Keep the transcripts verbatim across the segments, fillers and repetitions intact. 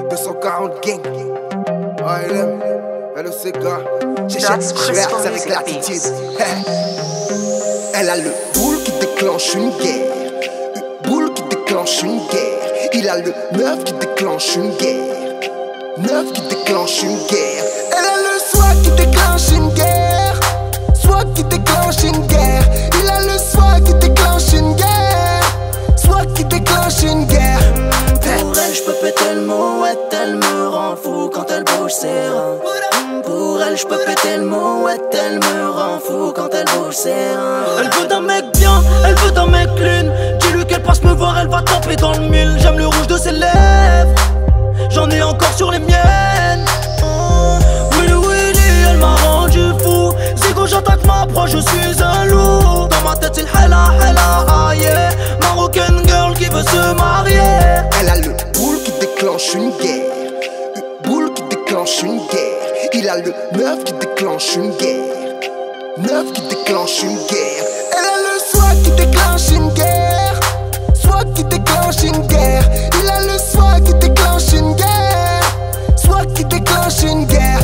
deux cent quarante gang. A L M, L E C K. That's Crystal avec Music l'attitude. Beats. Elle a le boule qui déclenche une guerre. Une boule qui déclenche une guerre. Il a le neuf qui déclenche une guerre. Neuf qui déclenche une guerre. Elle a le swag qui déclenche une guerre. Swag qui déclenche une guerre. Il a le swag qui déclenche une guerre. Swag qui déclenche une guerre. Pour elle j'peux péter le mouette, elle me rend fou quand elle bouge ses reins. Pour elle j'peux péter le mouette, elle me rend fou quand elle bouge ses reins. Elle veut d'un mec bien, elle veut d'un mec clean. Dis-lui qu'elle passe me voir, elle va taper dans le mille. J'aime le rouge de ses lèvres, j'en ai encore sur les miennes. Willy Willy, elle m'a rendu fou. Zigo j'attaque ma proie, je suis un loup. Dans ma tête c'est l'hella, hella, ah yeah. Marocaine girl qui veut se marier. Elle a le boule qui déclenche une guerre. Une boule qui déclenche une guerre. Il a le neuf qui déclenche une guerre. Neuf qui déclenche une guerre. Elle a le swag qui déclenche une guerre. Swag qui déclenche une guerre. Il a le swag qui déclenche une guerre. Swag qui déclenche une guerre.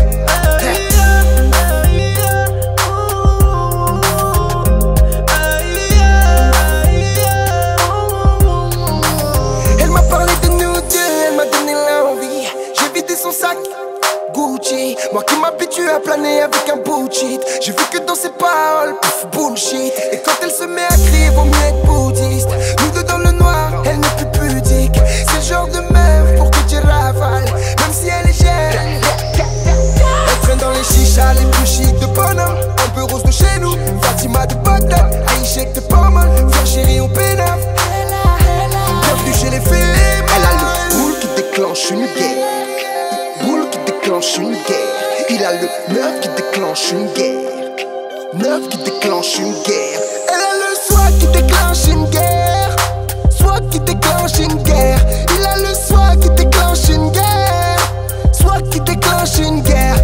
Elle m'a parlé de nous deux, elle m'a donné l'envie. J'ai vidé son sac Gucci, moi qui m'habitue à planer avec un bullshit. J'ai vu que dans ses paroles, pouf, bullshit. Et quand elle se met à crier, vaut mieux être bouddhiste. Nous deux dans le noir, elle n'est plus pudique. C'est le genre de meuf pour que tu ravales, même si elle est jeune. Elle traîne dans les chichas, les plus chics de Bonhomme. Un peu rose de chez nous, Fatima de Bagdad, Aïchek de Portman. Viens chérie, on pénave. Bienvenue chez les filles. Elle a le boule qui déclenche une guerre. Boule qui déclenche une guerre. Il a le neuf qui déclenche une guerre. Neuf qui déclenche une guerre. Elle a le swag qui déclenche une guerre. Swag qui déclenche une guerre. Il a le swag qui déclenche une guerre. Swag qui déclenche une guerre.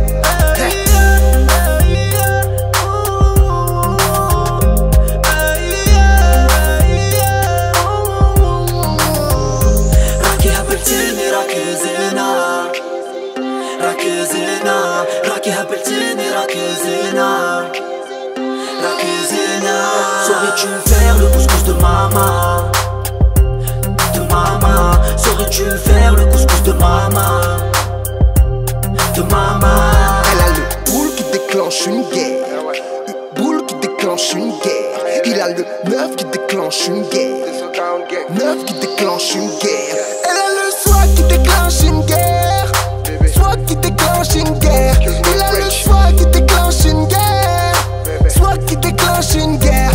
Rakizina, Raki Habeltini, Rakizina, Rakizina. Saurais-tu faire le couscous de maman? De maman. Saurais-tu faire le couscous de maman? De maman. Elle a le boule qui déclenche une guerre. Une boule qui déclenche une guerre. Il a le neuf qui déclenche une guerre. Neuf qui déclenche une guerre. Elle a le swag qui déclenche une guerre. Swag qui déclenche une guerre. Il a le swag qui déclenche une guerre. Swag qui déclenche une guerre.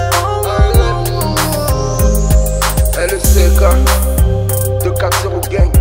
L E C K deux cent quarante gang.